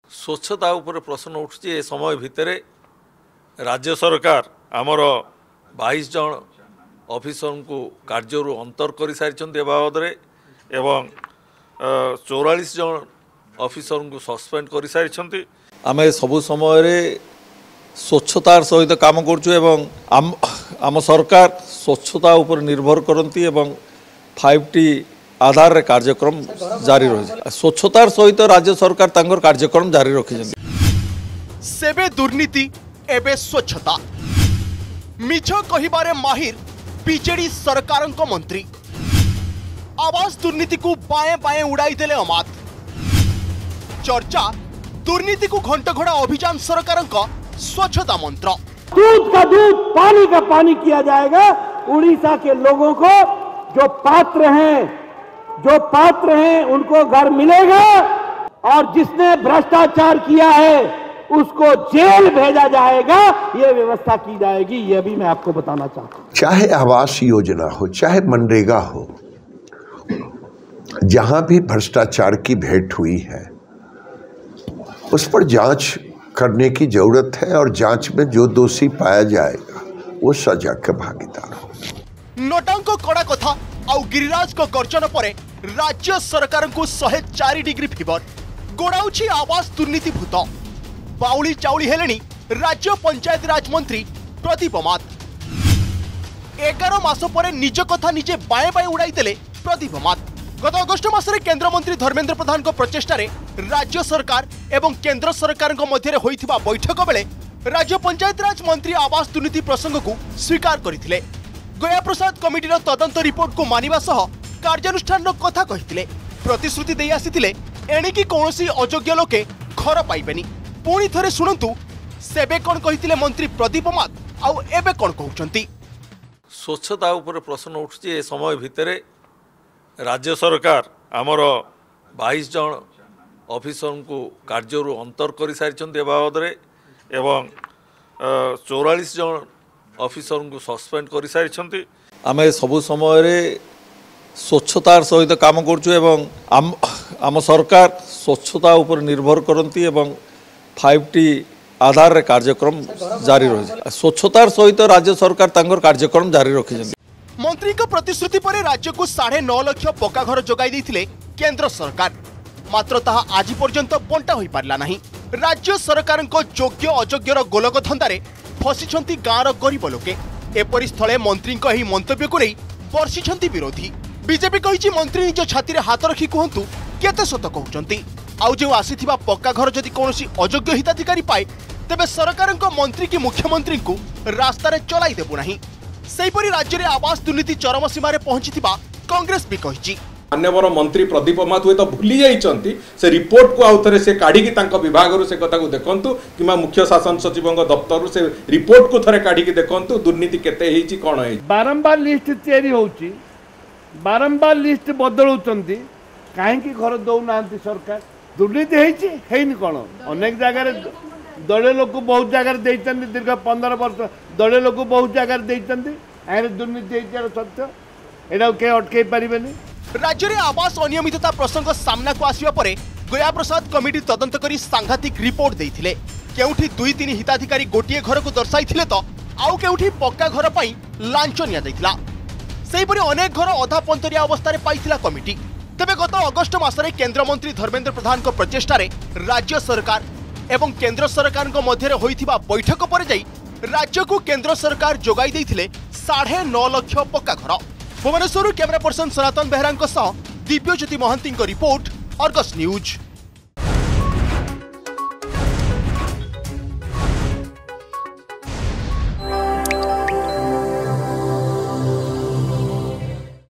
स्वच्छता उपर प्रश्न उठुची ए समय भितर राज्य सरकार आमर 22 जन ऑफिसर को कार्य अंतर कर सारी बाबद एवं 44 जन ऑफिसर को सस्पेंड कर सारी आम सबु समय स्वच्छतार सहित काम करुँ आम सरकार स्वच्छता उपर निर्भर करती एवं 5T आधार रे कार्यक्रम जारी रही स्वच्छतार सहित राज्य सरकार तांकर कार्यक्रम जारी रखी सेबे दुर्नीति एबे स्वच्छता मिछ कहिबारे माहिर बीजेडी सरकार मंत्री आवास दुर्नीति को बाएं बाएं उड़ाई देले अमात चर्चा दुर्नीति को घंटघोड़ा अभियान सरकार स्वच्छता मंत्र दूध का दूध पानी का पानी किया जाएगा। उड़ीसा के लोगों को जो पात्र हैं उनको घर मिलेगा और जिसने भ्रष्टाचार किया है उसको जेल भेजा जाएगा। ये व्यवस्था की जाएगी। ये भी मैं आपको बताना चाहता हूं। चाहे आवास योजना हो चाहे मनरेगा हो, जहां भी भ्रष्टाचार की भेंट हुई है उस पर जांच करने की जरूरत है और जांच में जो दोषी पाया जाएगा वो सजा के भागीदार हो। नोटांको कड़ा कथा आउ गिरिराज को गर्जन परे राज्य सरकार को 104 डिग्री फीवर गोड़ाउछि आवास दुर्नीति भूत बाउली चाउली हेलेनी राज्य पंचायत राज मंत्री प्रदीप मात 11 मास परे निज कथा निजे बाएं बाएं उड़ाई देले प्रदीप मात। गत अगस्ट मासरे केंद्र मंत्री धर्मेंद्र प्रधान को प्रचेष्टारे राज्य सरकार एवं केंद्र सरकार मध्य होइथिबा बैठक बेले राज्य पंचायत राज मंत्री आवास दुर्नीति प्रसंग को स्वीकार करथिले। गया प्रसाद कमिटीर तदंत रिपोर्ट को मानिबा सह कार्यानुष्ठान कथा कहिथिले। प्रतिश्रुति देई आसीथिले एणिकी कौनसी अयोग्य लोके घर पाइबेनी। पुणी थरे सुनंतु सेबे कोन कहिथिले मंत्री प्रदीप मात आउ एबे कोन कहउचंती। स्वच्छता उपर प्रश्न उठुची ए समय भितर राज्य सरकार आमर 22 जन ऑफिसर को कार्य अंतर कर सारी बाबद एवं 44 जन ऑफिसर को सस्पेंड कर सारी आम सबु समय स्वच्छतार सहित काम करुँ आम सरकार स्वच्छता उपर निर्भर करती एवं 5T आधार रे कार्यक्रम जारी रही स्वच्छतार सहित राज्य सरकार तांकर कार्यक्रम जारी रखी। मंत्री को प्रतिश्रुति पर राज्य को 9.5 लाख पक्का घर जोगाई देथिले केंद्र सरकार, मात्र ताहा आज पर्यंत बंटा होई पारला नहीं। राज्य सरकार को योग्य अयोग्यर गोलक धंदारे फसिछंती गाँवर गरीब लोके। एपरि स्थले मंत्री को ही मंतव्य को नहीं बर्षिछंती विरोधी। बीजेपी कहिछि मंत्री निज छाती रे हाथ रखी कहंतु केते सत कहउचंती। आउ जो आसीथिबा पक्का घर जदि कोनोसी अयोग्य हिताधिकारी पाए तेबे सरकार मंत्री की मुख्यमंत्री को रास्ता रे चलाई देबु नहीं। सेहीपरि राज्य में आवास दुर्नीति चरम सीमार पहुंची कांग्रेस भी कही। माननीय मंत्री प्रदीप मात हुए तो भूली जाइछंती से रिपोर्ट को आउ थरे से काढी तांको विभाग से कथा को देखंतु कि मुख्य शासन सचिव दफ्तर से रिपोर्ट को थरे काढी देखंतु दुर्नीति केते हेछि कोन हे। बारंबार लिस्ट तैयारी होउची, बारंबार लिस्ट बदलुचंती, काहे कि घर दउ नांती सरकार। दुर्नीति हेछि हेइन कोन अनेक जगह दले लोक बहुत जगह देइचंती दीर्घ 15 वर्ष दले लोक बहुत जगह देइचंती आरे दुर्नीति हेछि सत्य एडा के अटके परिबेनी। राज्य में आवास अनियमितता प्रसंग सामना को आसिबा परे गया प्रसाद कमिटी तदंत करी सांघातिक रिपोर्ट देइथिले। केउठी 2-3 हिताधिकारी गोटिए घर को दर्शाइथिले तो आउ केउठी पक्का घर पई लांच निया जाइथिला। सेहीपरि अनेक घर अधा पंतरिया अवस्था रे पाइथिला कमिटी। तबे गत अगस्ट मासरे केंद्र मंत्री धर्मेंद्र प्रधान को प्रचेष्टारे राज्य सरकार एवं केंद्र सरकार मध्य होइथिबा बैठक पर जाई राज्य को केंद्र सरकार जोगाई देइथिले 9.5 लाख पक्का घर। Bhubaneswar camera person Sanatan Behera Dibyajyoti Mahanty report, Argus news.